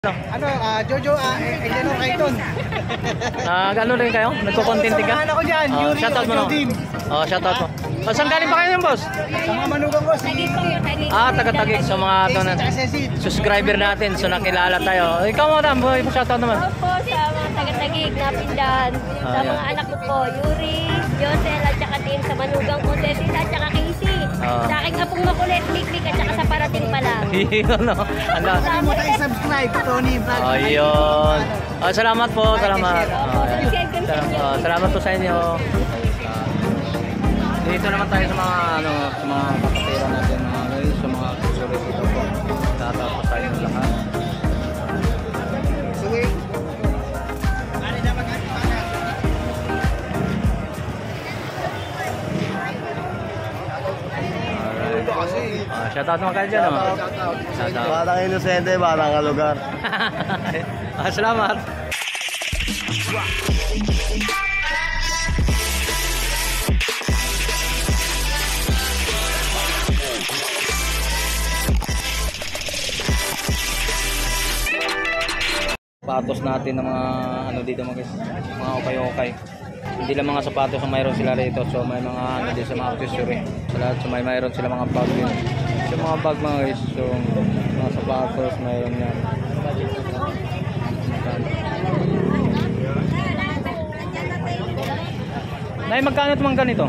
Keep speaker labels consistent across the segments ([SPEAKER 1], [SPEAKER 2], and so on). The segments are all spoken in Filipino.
[SPEAKER 1] Jojo, Eleanor Kaiton.
[SPEAKER 2] Ano rin kayo? Nagko-contenting ka?
[SPEAKER 1] Ako dyan, Yuri
[SPEAKER 2] shoutout mo no? Shoutout mo. Saan galing pa kayo yan, boss?
[SPEAKER 1] Sa mga manugang ko, si...
[SPEAKER 2] Taga-Tagig. So mga subscriber natin. So nakilala tayo. Ikaw mo tam, shoutout naman.
[SPEAKER 3] Opo, sa mga taga-Tagig, Napindan. Sa mga anak ko po, Yuri, Josel, at saka Tim, sa manugang ko, Ceci, at saka Casey. Sa aking apong makulit, Mikmik, at saka sa parating pa lang.
[SPEAKER 2] Yun, no?
[SPEAKER 1] Hindi mo tayo subscribe, Tony Vlog.
[SPEAKER 2] Ayun. Salamat po, salamat. Salamat po sa inyo. Dito naman tayo sa mga sa mga kapatira natin mga guys, sa mga susunod dito po. Tatapos tayo ng lahat.
[SPEAKER 1] Suwi.
[SPEAKER 2] Shoutout naman kayo dyan, no? Shoutout.
[SPEAKER 1] Batang Inosente, batang Kalugar.
[SPEAKER 2] Salamat. Sapatos natin ng mga dito mga guys, mga ukay-ukay. Hindi lang mga sapatos ang mayroon sila rito. So may mga din sa mga accessory. Sa lahat so mayroon sila mga bag din. So mga bag mga guys. So mga sapatos mayroon yan. Nay, magkano itong ganito?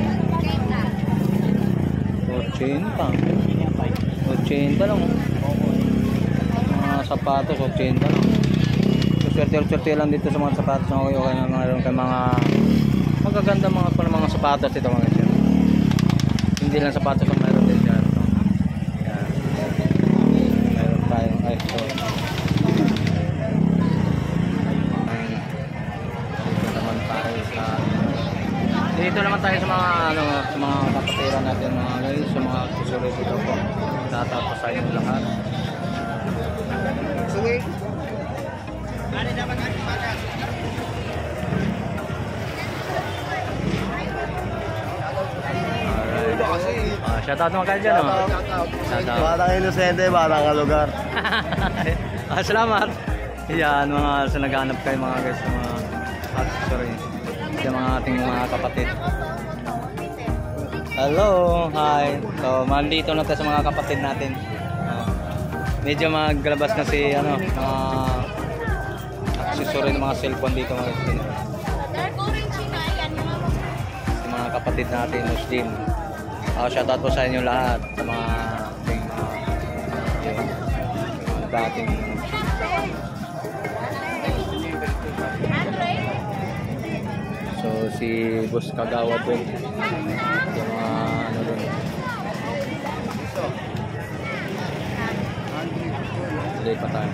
[SPEAKER 2] 80 lang. Mga sapatos 80 lang. Swerte lang dito sa mga sapatos na okay na mayroon kay mga magaganda mga sapatos dito mga guys. Hindi lang sapatos ang mayroon din dyan. Mayroon tayong iPhone. Dito naman tayo sa mga sa mga kapatira natin mga guys, sa mga accessories dito po. Tatapos tayo ng lahat.
[SPEAKER 1] Suwi.
[SPEAKER 2] Shoutout naman kayo dyan, no? Shoutout.
[SPEAKER 1] Batang Inosente, batang Kalugar.
[SPEAKER 2] Salamat. Yan, mga sa naghanap kayo mga guys, sa mga accessory. Sa mga ating mga kapatid. Hello, hi. So, mandito na tayo sa mga kapatid natin. Medyo maglabas na si mga accessory ng mga cellphone dito mga guys. Sa mga kapatid natin, Muslim. Shoutout po sa inyo lahat sa mga dating so si Boss Kagawa doon yung mga doon hindi pa tayo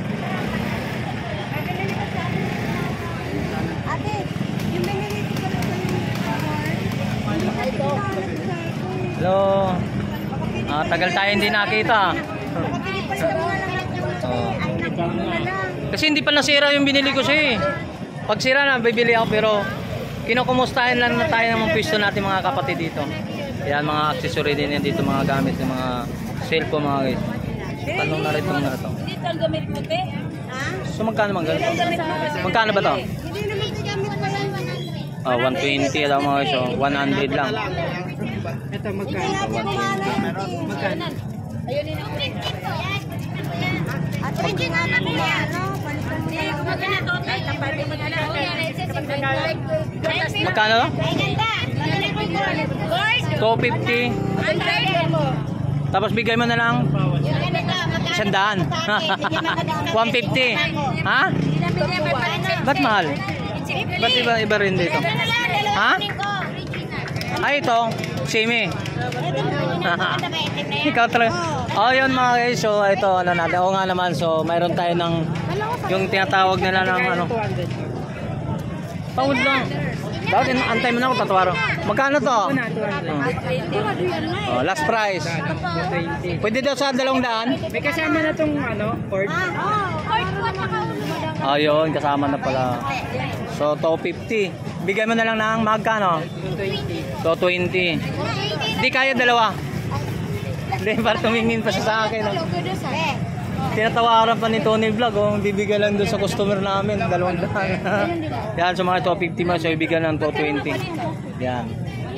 [SPEAKER 3] Ate, yung binili ko
[SPEAKER 2] hello. Tagal tayo hindi nakita. Kasi hindi pa nasira yung binili ko siya. Pag sira na, bibili ako pero kinukumustahin lang na tayo ng mga pwesto natin mga kapatid dito. Yan mga accessory din yan dito, mga gamit ng mga cellphone mga guys. Tanong na rin itong na ito.
[SPEAKER 3] dito ang gamit mo, te?
[SPEAKER 2] So magkano man ganito? Magkano ba ito?
[SPEAKER 3] Hindi naman ito gamit mo lang
[SPEAKER 2] 120 lang mga guys. 100 lang.
[SPEAKER 1] Ito magkano?
[SPEAKER 2] 120.
[SPEAKER 3] Ayun yun ang at original na niya, no?
[SPEAKER 2] Magkano? 250. Tapos bigay mo na lang 100. 150. Ha? Ba't mahal? Ba't iba rin dito? Ha? Ay, ito. Simi. Ikaw talaga. Yun mga guys. So, ito, natin. Oo nga naman. So, mayroon tayo ng yung tinatawag nila ng pound lang. Bakit? Antay mo na ako, tatawaro. Magkano to? Last price. Pwede daw sa 200.
[SPEAKER 1] May kasama na itong cord.
[SPEAKER 2] Ayun, kasama na pala. So, 250. Bigay mo na lang ng magkano? 220. Hindi kaya dalawa. Hindi, para tumingin pa siya sa akin. Tinatawaran pa ni Tony Vlog, oh, bibigyan lang doon sa customer namin, 200. Yan, sa mga 250 mas, so ibigyan ng 220. Yan.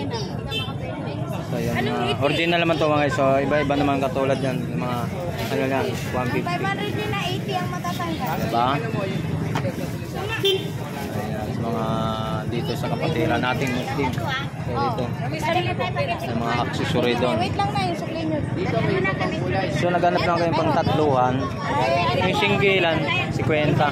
[SPEAKER 2] So yan, original naman to mga guys. So iba-iba naman katulad yan, mga ano lang, 150.
[SPEAKER 3] 580 ang matatanggal.
[SPEAKER 2] Diba? Ayan, sa mga dito sa kapatiran nating Muslim. So dito, sa mga accessory doon.
[SPEAKER 3] Wait lang na yung supply nyo.
[SPEAKER 2] So naghanap lang kayo pang tatluhan. Yung singgilan, 50.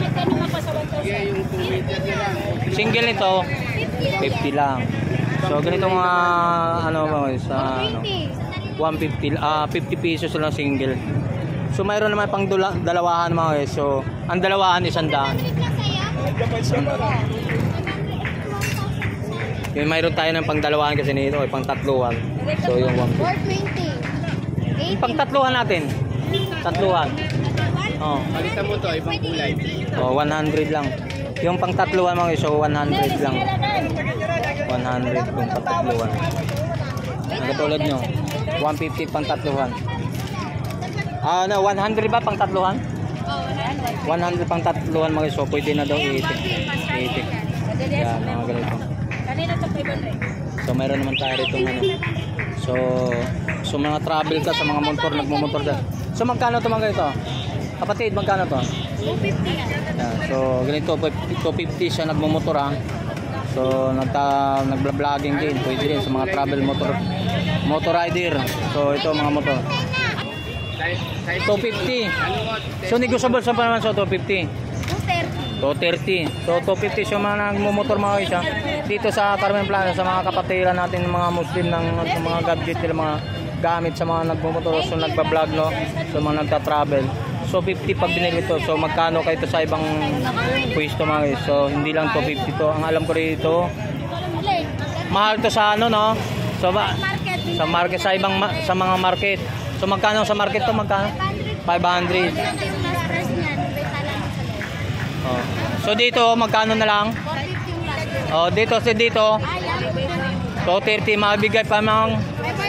[SPEAKER 2] Single nito, 50 lang. So ganito mga ano mga sa ano, 150 50 pesos lang single. So mayroon naman pang dalawahan mga guys. So ang dalawahan 100. Yung mayroon tayo ng pang dalawahan kasi nito ay pang tatluhan. So yung
[SPEAKER 3] 420.
[SPEAKER 2] pang tatluhan natin. Tatluhan. Oh.
[SPEAKER 1] Palitan mo to, ibang kulay.
[SPEAKER 2] Oh, 100 lang. Yung pang tatluhan mga guys, so 100 lang. 100 kung patatluhan. Ang katulad nyo, 150 pang tatluhan. No, 100 ba pang tatluhan? 100 pang tatluhan mga so pwede na daw 80. 80. Yan, mga ganito. So mayroon naman tayo rito ano. So mga travel ka sa mga motor, nagmumotor dyan. So magkano to mga ganito? Kapatid, magkano to?
[SPEAKER 3] 250.
[SPEAKER 2] Yan, so ganito, 250 siya nagmumotor ha. So nagba-vlogging din, pwede din sa mga travel motor rider. So ito mga motor. 250. So negotiable sa pa naman so 250. 230. So 250 so mga nagmumotor mga isa. Dito sa Carmen Plaza sa mga kapatiran natin mga Muslim ng mga gadget nila mga gamit sa mga nagmumotor so nagba-vlog no. So mga nagta-travel. So 50 pag binili ito. So magkano kayo ito sa ibang pwesto mga guys. So hindi lang 250 to. Ang alam ko rito mahal to sa ano no. So sa market sa ibang sa mga market. So magkano sa market to magkano? 500. Oh. So dito magkano na lang? Oh, dito 230 mabigay pa mang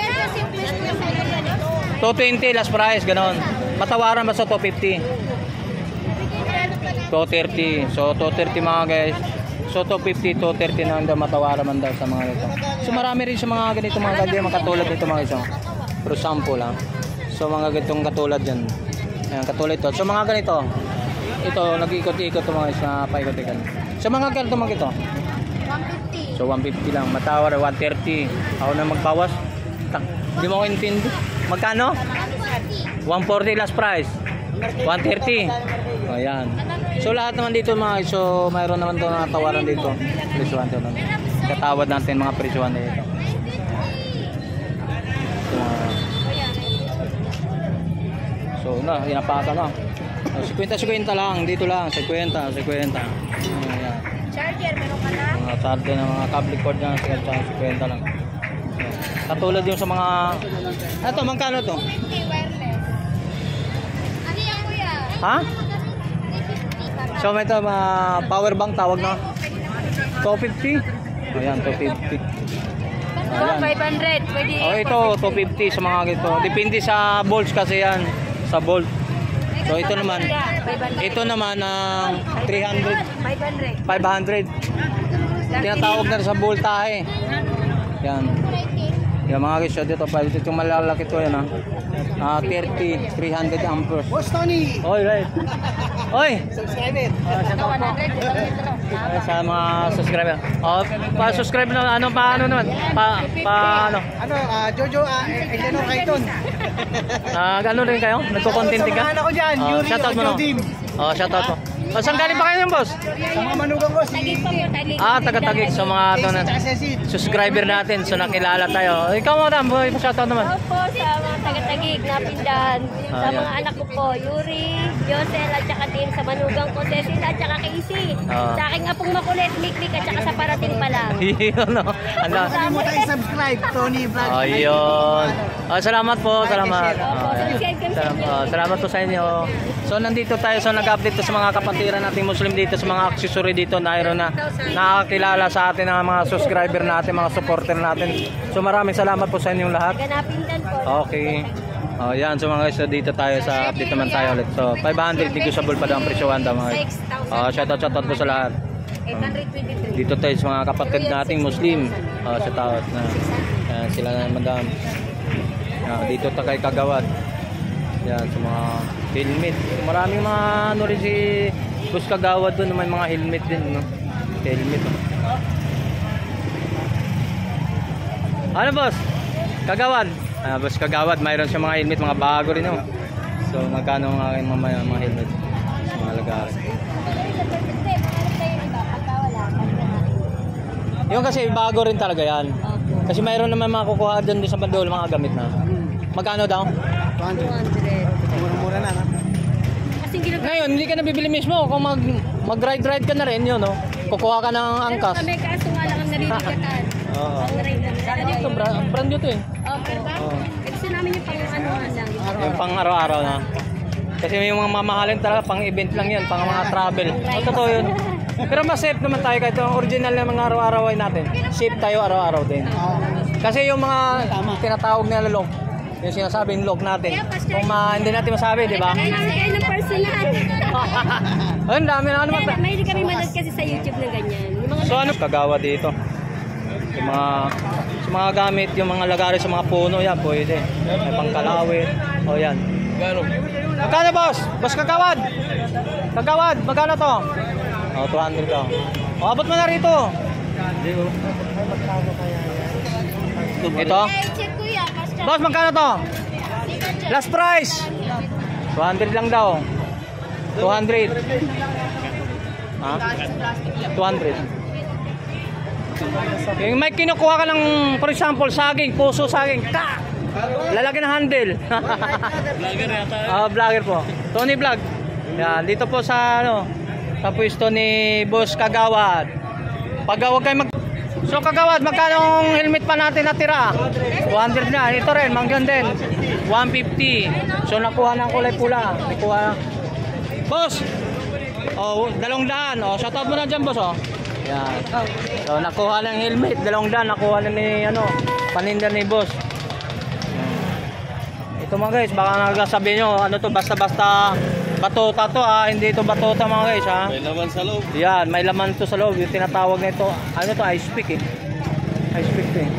[SPEAKER 2] 220 last price ganon. Matawaran ba sa 250? 230. So 230 mga guys. So 250, 230 na daw matawaran man daw sa mga ito. So marami rin sa mga ganito mga gadget makatulad nito mga iso. For example lang. So mga ganitong katulad yan. Ayan, katulad ito. So mga ganito. Ito nag-ikot-ikot ito mga isa paikot-ikot. So mga ganito mga ito.
[SPEAKER 3] 150.
[SPEAKER 2] So 150 lang. Matawar 130. Ako na magbawas. Hindi mo ko intindi. Magkano? 140 last price. 130. Ayan. So lahat naman dito mga so mayroon naman doon na tawaran dito. Presyuhan to. Katawad natin mga presyuhan dito. So na, inapaka na. 50-50 lang, dito lang, 50. Ayan.
[SPEAKER 3] Charger, meron ka na?
[SPEAKER 2] Mga charger ng mga cable cord na 50 lang. Katulad yung sa mga ito, magkano to?
[SPEAKER 3] 50 wireless. Ano yan kuya?
[SPEAKER 2] Ha? So may ito, power bank tawag na 250. Ayan, 250. Ayan.
[SPEAKER 3] 500. Pwede.
[SPEAKER 2] Oh, ito 250 sa mga ganito. Depende sa volts kasi yan. Sa volt. So ito naman ang 300 500 tinatawag na sa voltahe. Yan. Yung mga guys, dito pa ito malalaki to yan ha. 300 amperes.
[SPEAKER 1] Boss Tony!
[SPEAKER 2] Oy, right. Oy!
[SPEAKER 1] Subscribe it!
[SPEAKER 2] Sa mga subscriber. Oh, pa-subscribe na ano pa ano naman? Ano?
[SPEAKER 1] Jojo, Eleanor Kaiton.
[SPEAKER 2] Ano rin kayo? Nagko-content ka?
[SPEAKER 1] Samahan ako dyan, Yuri,
[SPEAKER 2] shoutout mo no.
[SPEAKER 1] Jodim.
[SPEAKER 2] Oh, shoutout mo. Oh, saan galing pa kayo yung boss?
[SPEAKER 1] Sa mga manugang ko, si
[SPEAKER 2] Taga-Tagig sa mga ito na subscriber natin. So nakilala tayo. Ikaw mo tam, boy, shoutout naman.
[SPEAKER 3] Opo, sa mga taga-Tagig, Napindan. Sa mga anak ko po, Yuri, Josel, at saka Tim, sa manugang ko, Cecil, at saka Casey. Sa aking apong makulit, Mikmik, at saka sa parating pa lang.
[SPEAKER 2] Yun no. Ano?
[SPEAKER 1] Huwag mo tayo subscribe, Tony Vlog.
[SPEAKER 2] Ayun. Salamat po, salamat.
[SPEAKER 3] Opo, subscribe kami sa inyo.
[SPEAKER 2] Salamat po sa inyo. So nandito tayo sa nag-update sa mga kapatiran nating Muslim dito sa mga accessory dito na mayroon na nakakilala sa atin ng mga subscriber natin, mga supporter natin. So maraming salamat po sa inyong lahat.
[SPEAKER 3] Taga Napindan po.
[SPEAKER 2] Okay. Oh, yan. So mga guys, so dito tayo sa update naman tayo ulit. So 500 negotiable pa daw ang presyohan daw mga guys. Shoutout po sa lahat.
[SPEAKER 3] 823.
[SPEAKER 2] Dito tayo sa mga kapatid nating Muslim. Shoutout na. Yan, sila na madam. Dito tayo kay Kagawad. Yan, sa mga helmet. Maraming mga ano rin si Boss Kagawad doon, may mga helmet din, no? Helmet. Ano boss? Kagawad. Boss Kagawad, mayroon siya mga helmet, mga bago rin, no? So magkano ang aking mga helmet? Mga lagaran. Yung kasi bago rin talaga yan. Kasi mayroon naman mga kukuha doon sa bandol, mga gamit na. Magkano daw?
[SPEAKER 3] 200.
[SPEAKER 1] Mura-mura na.
[SPEAKER 3] Kasi
[SPEAKER 2] Ngayon, hindi ka nabibili mismo. Kung mag-ride ka na rin, yun, no? Kukuha ka ng angkas.
[SPEAKER 3] Pero kami kaso nga lang ang nabibigatan.
[SPEAKER 2] Oo.
[SPEAKER 3] Ang ride na.
[SPEAKER 2] Ito, brand new to eh.
[SPEAKER 3] Opo. Kasi namin yung pang-ano lang.
[SPEAKER 2] Yung pang araw-araw na. Kasi yung mga mamahalin talaga, pang event lang yan, pang mga travel. Totoo yun. Pero mas safe naman tayo kahit yung original na mga araw-araw natin. Safe tayo araw-araw din. Kasi yung mga tinatawag na log, yung sinasabing log natin, kung hindi natin masabi, di ba?
[SPEAKER 3] Kailangan kayo ng personal.
[SPEAKER 2] Ayun, dami na ano.
[SPEAKER 3] May kami manood kasi sa YouTube na ganyan. Yung mga
[SPEAKER 2] So ano Kagawa dito? Yung mga sa mga gamit, yung mga lagari sa mga puno, yan pwede. May pangkalawit. O yan. Magkano boss? Boss Kagawad? Kagawad, magkano to? O 200 daw. O abot mo na rito. Ito?
[SPEAKER 3] check ko yan.
[SPEAKER 2] Boss, magkano to? Last price. 200 lang daw. 200. Ha? 200. Yung may kinukuha ka ng, for example, saging, puso saging, ka! Lalaki ng handle. Vlogger yata. Vlogger po. Tony Vlog. Yan, dito po sa sa pwesto ni Boss Kagawad. Pag huwag kayo So Kagawad, magkano helmet pa natin natira? 200 na. Ito rin, manggan din. 150. So nakuha ng kulay pula. Nakuha. Boss. Oh, 200. Oh, shoutout mo na diyan, boss, oh. Yan. So nakuha ng helmet, 200 nakuha na ni paninda ni boss. Ito mga guys, baka nagsasabi nyo, ano to, basta-basta batuta to, hindi ito batuta mga guys, ha.
[SPEAKER 4] May laman sa loob.
[SPEAKER 2] Yan, may laman to sa loob, yung tinatawag na ito, ano to, ice pick eh. Ice pick to eh.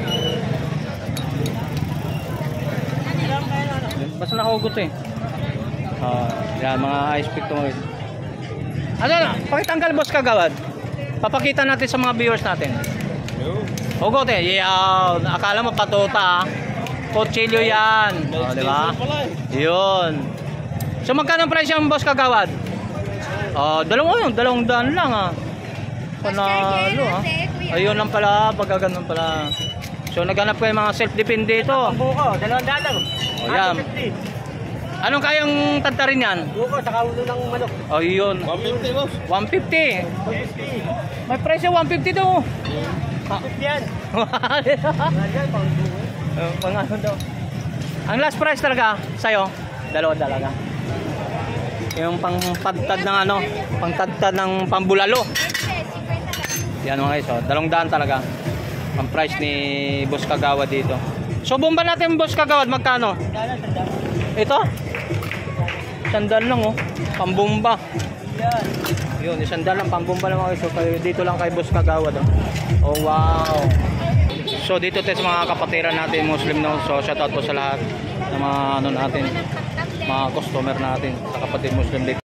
[SPEAKER 2] Basta nakahugot to eh. Yan, mga ice pick to mga guys. Ano na, pakitanggal boss Kagawad. Papakita natin sa mga viewers natin. Hugot eh, yeah, akala mo patuta, Kutsilyo yan. O, di ba? Yun. So magkano ang price yung boss Kagawad? Dalawang 200 lang ah. Panalo ah. Ayun lang pala, pagkaganon pala. So naghanap ko yung mga self-defend dito.
[SPEAKER 1] Buko, 200 lang.
[SPEAKER 2] O yan. Anong kayang tantarin yan?
[SPEAKER 1] Buko, saka ulo ng manok.
[SPEAKER 2] O yun.
[SPEAKER 4] 150 boss.
[SPEAKER 2] 150. May price yung 150 to.
[SPEAKER 1] Yan.
[SPEAKER 2] Pangano daw. Ang last price talaga sa'yo, 2 talaga. Yung pangtadtad ng pangtadtad ng pambulalo. Yan mga guys, 200 talaga. Ang price ni Boss Kagawad dito. So bomba natin Boss Kagawad, magkano? Ito? 100 lang oh, pambomba. Yun, 100 lang pambomba lang mga guys. So dito lang kay Boss Kagawad oh. Oh wow. So dito tayo sa mga kapatiran natin Muslim no. So shoutout po sa lahat ng mga natin, mga customer natin sa kapatid Muslim dito.